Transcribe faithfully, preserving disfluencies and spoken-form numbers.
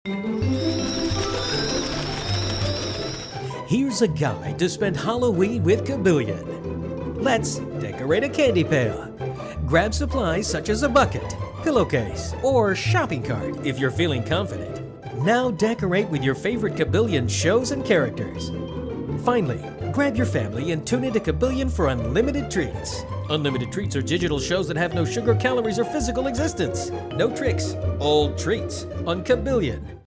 Here's a guide to spend Halloween with Kabillion. Let's decorate a candy pail. Grab supplies such as a bucket, pillowcase, or shopping cart if you're feeling confident. Now decorate with your favorite Kabillion shows and characters. Finally, grab your family and tune into Kabillion for unlimited treats. Unlimited treats are digital shows that have no sugar, calories, or physical existence. No tricks, all treats on Kabillion.